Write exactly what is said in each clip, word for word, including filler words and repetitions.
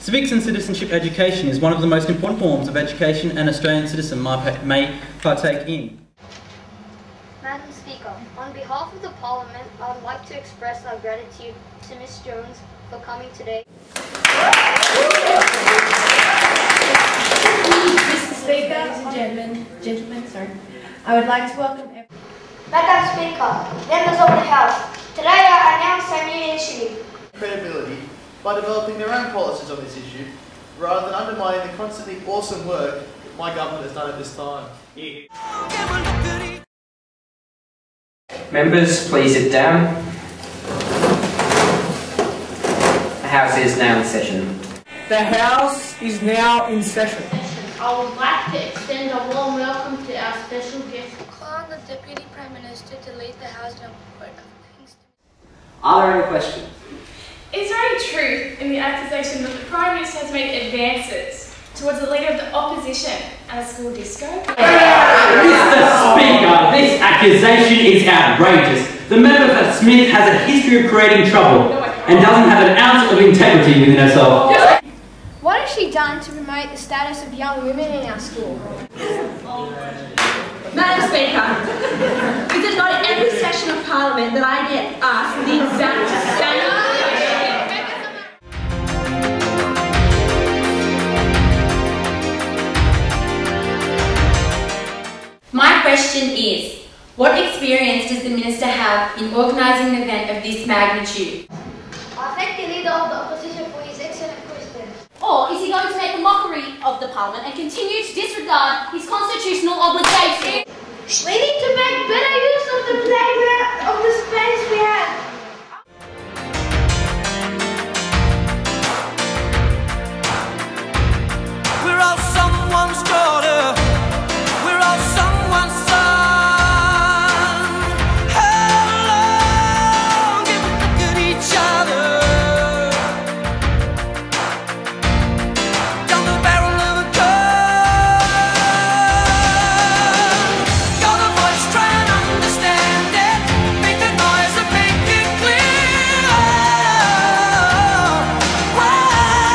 Civics and citizenship education is one of the most important forms of education an Australian citizen may partake in. Madam Speaker, on behalf of the Parliament, I would like to express our gratitude to Miz Jones for coming today. Mister Speaker, ladies and gentlemen, gentlemen, sorry, I would like to welcome everyone. Madam Speaker, members of the House, today I announce a new initiative. Credibility by developing their own policies on this issue, rather than undermining the constantly awesome work my government has done at this time. Yeah. Members, please sit down. The House is now in session. The House is now in session. I would like to extend a warm welcome to our special guest. Call on the Deputy Prime Minister to lead the House in a vote of thanks. Are there any questions? Is there any truth in the accusation that the Prime Minister has made advances towards the leader of the opposition at a school disco? Mister Speaker, this accusation is outrageous. The member for Smith has a history of creating trouble and doesn't have an ounce of integrity within herself. What has she done to promote the status of young women in our school? Madam Speaker, is it not at every session of Parliament that I get asked the exact same question? My question is, what experience does the Minister have in organising an event of this magnitude? I thank the Leader of the Opposition for his excellent question. Or is he going to make a mockery of the Parliament and continue to disregard his constitutional obligation? We need to make better use of the playground, of the space we have. We're all someone's daughter. We're all someone's son. How long can we look at each other? Down the barrel of a gun. Got a voice, try and understand it. Make the noise and make it clear. Wow.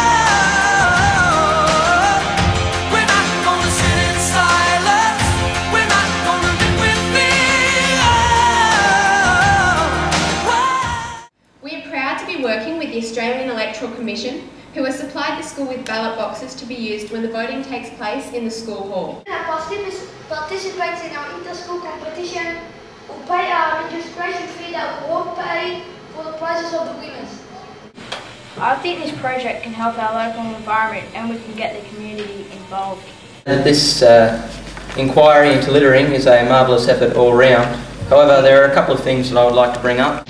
We're not gonna sit in silence. We're not gonna live with fear. Wow. We are proud to be working with the Australian Electoral Commission, who has supplied the school with ballot boxes to be used when the voting takes place in the school hall. Participates in our inter-school competition, will pay our registration fee that will all pay for the prizes of the winners. I think this project can help our local environment and we can get the community involved. This uh, inquiry into littering is a marvellous effort all round. However, there are a couple of things that I would like to bring up.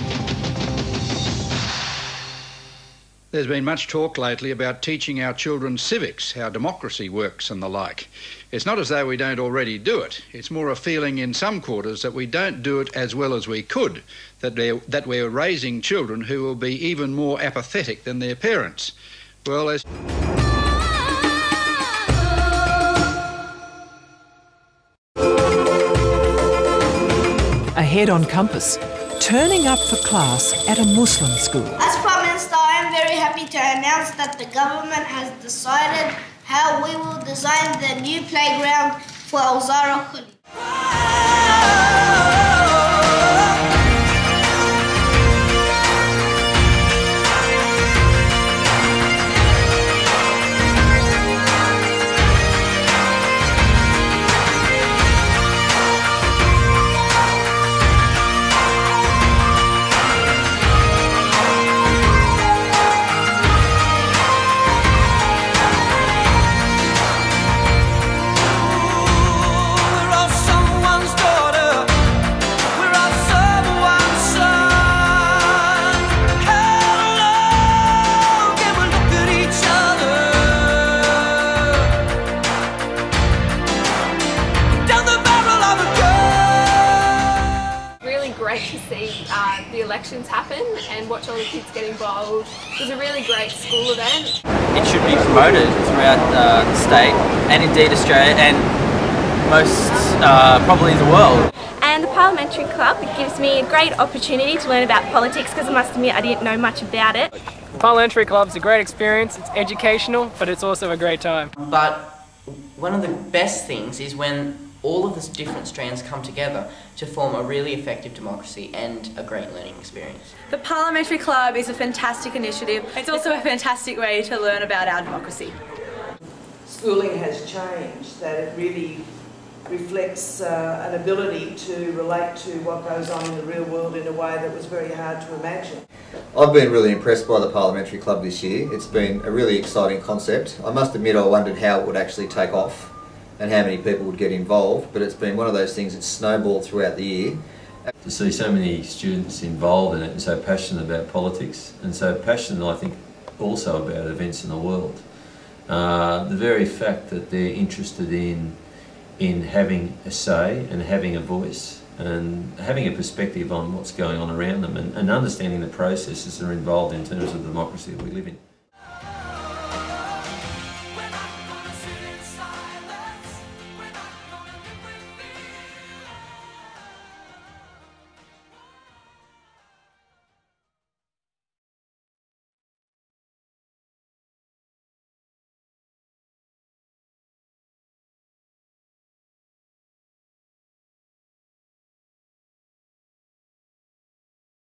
There's been much talk lately about teaching our children civics, how democracy works and the like. It's not as though we don't already do it. It's more a feeling in some quarters that we don't do it as well as we could, that, that we're raising children who will be even more apathetic than their parents. Well, as... Ahead on Compass, turning up for class at a Muslim school. As Prime Minister, I am very happy to announce that the government has decided how we will design the new playground for Al Zahra Kuli. Great to see uh, the elections happen and watch all the kids get involved. It was a really great school event. It should be promoted throughout uh, the state and indeed Australia and most uh, probably the world. And the Parliamentary Club gives me a great opportunity to learn about politics because I must admit I didn't know much about it. Parliamentary Club's a great experience. It's educational, but it's also a great time. But one of the best things is when all of the different strands come together to form a really effective democracy and a great learning experience. The Parliamentary Club is a fantastic initiative. It's also a fantastic way to learn about our democracy. Schooling has changed, that it really reflects uh, an ability to relate to what goes on in the real world in a way that was very hard to imagine. I've been really impressed by the Parliamentary Club this year. It's been a really exciting concept. I must admit I wondered how it would actually take off and how many people would get involved, but it's been one of those things that's snowballed throughout the year. To see so many students involved in it and so passionate about politics and so passionate, I think, also about events in the world. Uh, the very fact that they're interested in, in having a say and having a voice and having a perspective on what's going on around them and, and understanding the processes that are involved in terms of the democracy that we live in.